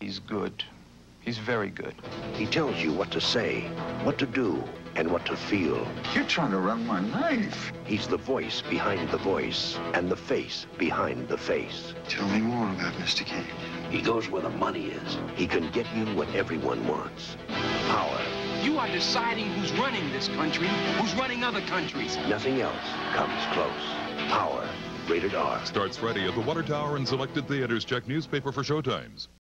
He's good. He's very good. He tells you what to say, what to do, and what to feel. You're trying to run my life. He's the voice behind the voice and the face behind the face. Tell me more about Mr. Cage. He goes where the money is. He can get you what everyone wants. Power. You are deciding who's running this country, who's running other countries. Nothing else comes close. Power. Rated R. Starts Friday at the Water Tower and selected theaters. Check newspaper for showtimes.